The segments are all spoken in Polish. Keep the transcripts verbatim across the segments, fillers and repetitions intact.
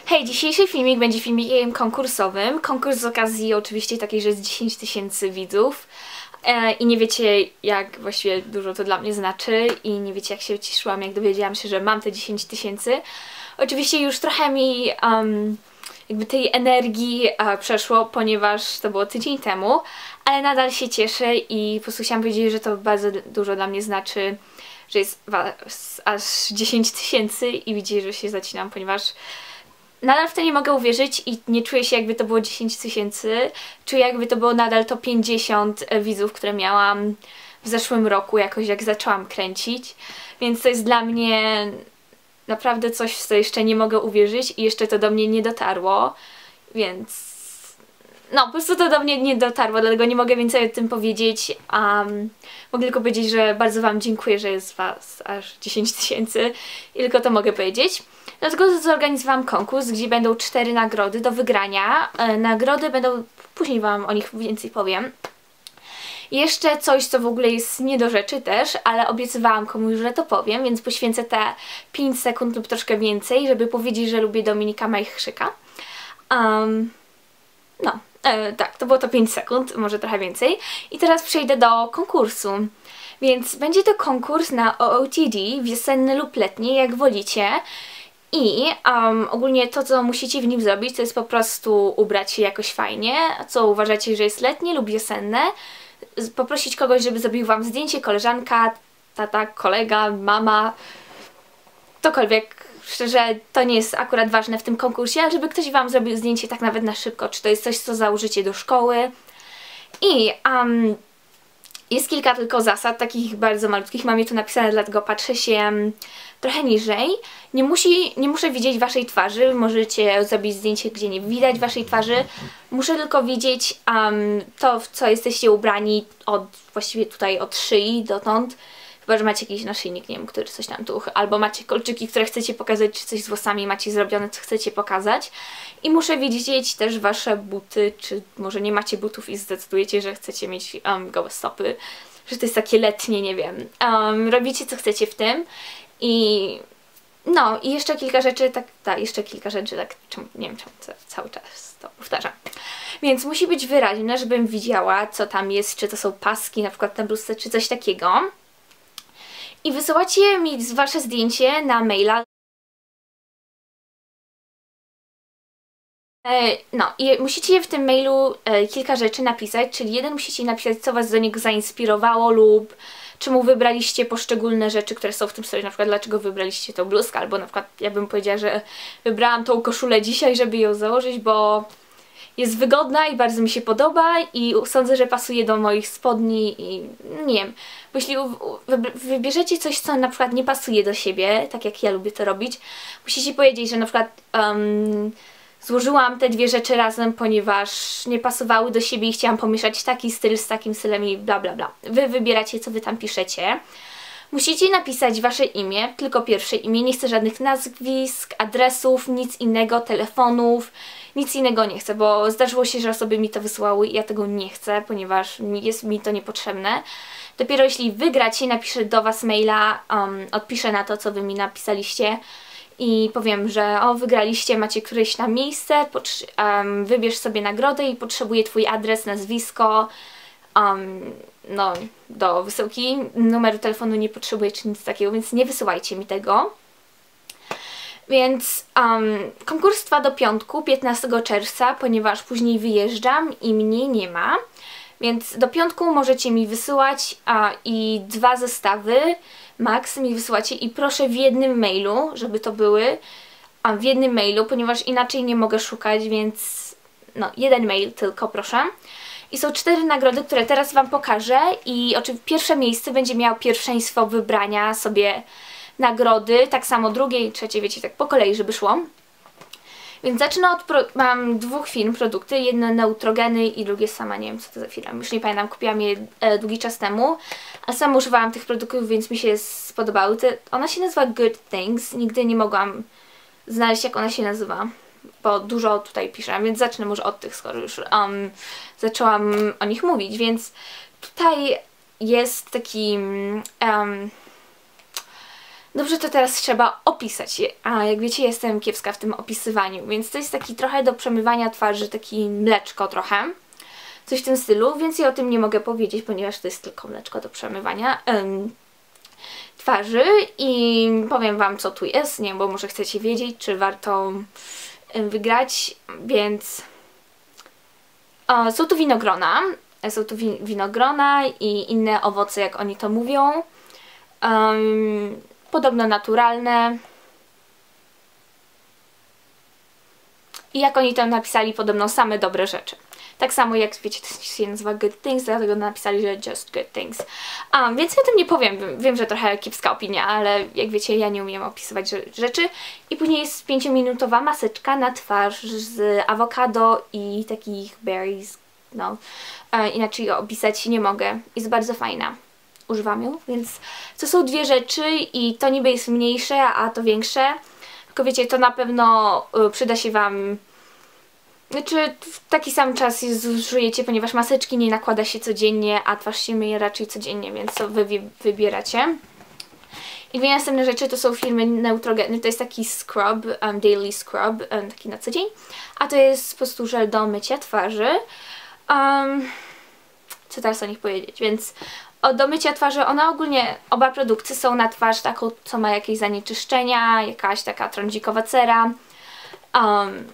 Hej, dzisiejszy filmik będzie filmikiem konkursowym. Konkurs z okazji oczywiście takiej, że jest dziesięć tysięcy widzów. E, I nie wiecie, jak właściwie dużo to dla mnie znaczy i nie wiecie, jak się cieszyłam, jak dowiedziałam się, że mam te dziesięć tysięcy. Oczywiście już trochę mi um, jakby tej energii uh, przeszło, ponieważ to było tydzień temu, ale nadal się cieszę i po prostu chciałam powiedzieć, że to bardzo dużo dla mnie znaczy, że jest aż dziesięć tysięcy i widzicie, że się zacinam, ponieważ nadal w to nie mogę uwierzyć i nie czuję się, jakby to było dziesięć tysięcy. Czuję, jakby to było nadal to pięćdziesiąt widzów, które miałam w zeszłym roku, jakoś jak zaczęłam kręcić. Więc to jest dla mnie naprawdę coś, w co jeszcze nie mogę uwierzyć i jeszcze to do mnie nie dotarło. Więc no, po prostu to do mnie nie dotarło, dlatego nie mogę więcej o tym powiedzieć. Um, mogę tylko powiedzieć, że bardzo Wam dziękuję, że jest Was aż dziesięć tysięcy i tylko to mogę powiedzieć. Dlatego zorganizowałam konkurs, gdzie będą cztery nagrody do wygrania. E, nagrody będą, później Wam o nich więcej powiem. Jeszcze coś, co w ogóle jest nie do rzeczy też, ale obiecywałam komuś, że to powiem, więc poświęcę te pięć sekund lub troszkę więcej, żeby powiedzieć, że lubię Dominika Majchrzyka. Um, no, e, tak, to było to pięć sekund, może trochę więcej. I teraz przejdę do konkursu. Więc będzie to konkurs na O O T D, wiosenny lub letni, jak wolicie. I um, ogólnie to, co musicie w nim zrobić, to jest po prostu ubrać się jakoś fajnie, co uważacie, że jest letnie lub wiosenne. Poprosić kogoś, żeby zrobił Wam zdjęcie, koleżanka, tata, kolega, mama, ktokolwiek. Szczerze, to nie jest akurat ważne w tym konkursie, ale żeby ktoś Wam zrobił zdjęcie tak nawet na szybko, czy to jest coś, co założycie do szkoły. I um, jest kilka tylko zasad, takich bardzo malutkich, mam je tu napisane, dlatego patrzę się um, trochę niżej. Nie, musi, nie muszę widzieć Waszej twarzy, możecie zrobić zdjęcie, gdzie nie widać Waszej twarzy. Muszę tylko widzieć um, to, w co jesteście ubrani od, właściwie tutaj od szyi dotąd. Chyba że macie jakiś naszyjnik, nie wiem, który coś tam tu, albo macie kolczyki, które chcecie pokazać, czy coś z włosami macie zrobione, co chcecie pokazać. I muszę widzieć też Wasze buty, czy może nie macie butów i zdecydujecie, że chcecie mieć um, gołe stopy, że to jest takie letnie, nie wiem. Um, robicie co chcecie w tym i no, i jeszcze kilka rzeczy, tak, tak, jeszcze kilka rzeczy, tak, czemu, nie wiem czemu cały czas to powtarzam. Więc musi być wyraźne, żebym widziała, co tam jest, czy to są paski, na przykład na bluzce, czy coś takiego. I wysyłacie mi Wasze zdjęcie na maila. No i musicie w tym mailu kilka rzeczy napisać, czyli jeden musicie napisać, co Was do niego zainspirowało lub czemu wybraliście poszczególne rzeczy, które są w tym stories, na przykład dlaczego wybraliście tą bluzkę, albo na przykład ja bym powiedziała, że wybrałam tą koszulę dzisiaj, żeby ją założyć, bo jest wygodna i bardzo mi się podoba i sądzę, że pasuje do moich spodni i nie wiem, bo jeśli wybierzecie coś, co na przykład nie pasuje do siebie, tak jak ja lubię to robić, musicie powiedzieć, że na przykład um, złożyłam te dwie rzeczy razem, ponieważ nie pasowały do siebie i chciałam pomieszać taki styl z takim stylem i bla bla bla. Wy wybieracie, co Wy tam piszecie. Musicie napisać Wasze imię, tylko pierwsze imię, nie chcę żadnych nazwisk, adresów, nic innego, telefonów, nic innego nie chcę, bo zdarzyło się, że osoby mi to wysyłały i ja tego nie chcę, ponieważ jest mi to niepotrzebne. Dopiero jeśli wygracie, napiszę do Was maila, um, odpiszę na to, co Wy mi napisaliście i powiem, że o, wygraliście, macie któreś tam miejsce, um, wybierz sobie nagrodę i potrzebuję Twój adres, nazwisko, um, no, do wysyłki, numeru telefonu nie potrzebuję czy nic takiego, więc nie wysyłajcie mi tego. Więc um, konkurs trwa do piątku, piętnastego czerwca, ponieważ później wyjeżdżam i mnie nie ma. Więc do piątku możecie mi wysyłać a, i dwa zestawy max mi wysyłacie i proszę w jednym mailu, żeby to były, a w jednym mailu, ponieważ inaczej nie mogę szukać, więc no, jeden mail tylko proszę. I są cztery nagrody, które teraz Wam pokażę i oczywiście pierwsze miejsce będzie miało pierwszeństwo wybrania sobie nagrody, tak samo drugie i trzecie, wiecie, tak po kolei, żeby szło. Więc zacznę od, pro mam dwóch firm, produkty, jedno Neutrogeny i drugie sama, nie wiem co to za firma, już nie pamiętam, kupiłam je e, długi czas temu, a sama używałam tych produktów, więc mi się spodobały. Te, ona się nazywa Good Things, nigdy nie mogłam znaleźć, jak ona się nazywa, bo dużo tutaj piszę, więc zacznę może od tych, skoro już um, zaczęłam o nich mówić, więc tutaj jest taki um, Dobrze, to teraz trzeba opisać je, a jak wiecie, jestem kiepska w tym opisywaniu, więc to jest taki trochę do przemywania twarzy, taki mleczko trochę, coś w tym stylu, więc ja o tym nie mogę powiedzieć, ponieważ to jest tylko mleczko do przemywania ym, twarzy i powiem wam, co tu jest, nie, bo może chcecie wiedzieć, czy warto ym, wygrać, więc o, są tu winogrona, są tu wi winogrona i inne owoce, jak oni to mówią. Um, podobno naturalne. I jak oni tam napisali, podobno same dobre rzeczy. Tak samo jak wiecie, to się nazywa Good Things, dlatego napisali, że Just Good Things. Um, więc ja o tym nie powiem. Wiem, że trochę kiepska opinia, ale jak wiecie, ja nie umiem opisywać rzeczy. I później jest pięciominutowa maseczka na twarz z awokado i takich berries. No, e, inaczej opisać nie mogę. Jest bardzo fajna. Używam ją, więc to są dwie rzeczy i to niby jest mniejsze, a to większe. Tylko wiecie, to na pewno y, przyda się wam, znaczy w taki sam czas je zużyjecie, ponieważ maseczki nie nakłada się codziennie, a twarz się myje raczej codziennie, więc to wy wybieracie. I dwie następne rzeczy to są firmy Neutrogena, to jest taki scrub, um, daily scrub, um, taki na co dzień, a to jest po prostu żel do mycia twarzy. Um, co teraz o nich powiedzieć, więc o, do mycia twarzy, one ogólnie, oba produkty są na twarz taką, co ma jakieś zanieczyszczenia, jakaś taka trądzikowa cera. Um,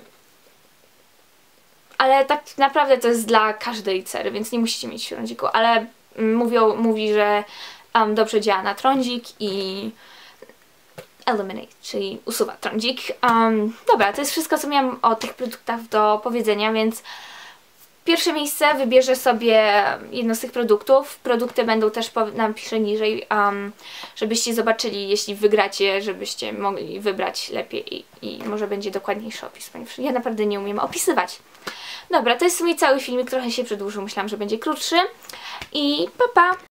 ale tak naprawdę to jest dla każdej cery, więc nie musicie mieć trądziku, ale mówią, mówi, że um, dobrze działa na trądzik i eliminate, czyli usuwa trądzik. Um, dobra, to jest wszystko, co miałam o tych produktach do powiedzenia, więc pierwsze miejsce wybierze sobie jedno z tych produktów. Produkty będą też, napiszę niżej, um, żebyście zobaczyli, jeśli wygracie, żebyście mogli wybrać lepiej i, i może będzie dokładniejszy opis, ponieważ ja naprawdę nie umiem opisywać. Dobra, to jest w sumie cały filmik, trochę się przedłużył, myślałam, że będzie krótszy i pa pa!